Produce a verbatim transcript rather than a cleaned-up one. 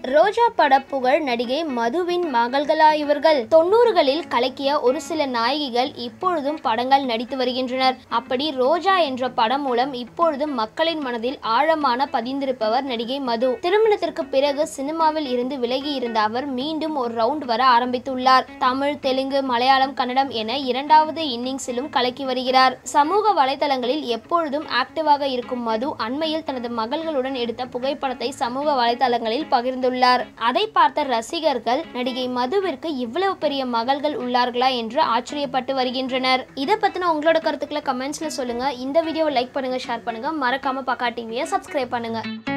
ரோஜா பட புகழ் நடிகை மதுவின் மகள்களா இவர்கள்? தொண்ணூறுகளில் கலக்கிய ஒரு சில நாயகிகள் இப்பொழுதும் படங்கள் நடித்து வருகின்றனர். அப்படி ரோஜா என்ற படம் மூலம் இப்பொழுதும் மக்களின் மனதில் ஆழமான பதிந்திருப்பவர் நடிகை மது. திருமணத்திற்கு பிறகு சினிமாவில் இருந்து விலகி இருந்த அவர் மீண்டும் ஒரு ரவுண்ட் வர ஆரம்பித்துள்ளார். தமிழ், தெலுங்கு, மலையாளம், கன்னடம் என இரண்டாவது இன்னிங்ஸிலும் கலக்கி வருகிறார். சமூக வலைதளங்களில் எப்பொழுதும் ஆக்டிவாக இருக்கும் மது அண்மையில் தனது மகள்களுடன் எடுத்த புகைப்படத்தை சமூக வலைதளங்களில் பகிர்ந்து அதை பார்த்த ரசிகர்கள் நடிகை மதுவிற்கு இவ்வளவு பெரிய மகள்கள் உள்ளார்களா என்று ஆச்சரியப்பட்டு வருகின்றனர். இதை பத்தின உங்களோட கருத்துக்களை கமெண்ட்ஸ்ல சொல்லுங்க. இந்த வீடியோவை லைக் பண்ணுங்க, ஷேர் பண்ணுங்க, மறக்காம பக்கா டிவியை சப்ஸ்கிரைப் பண்ணுங்க.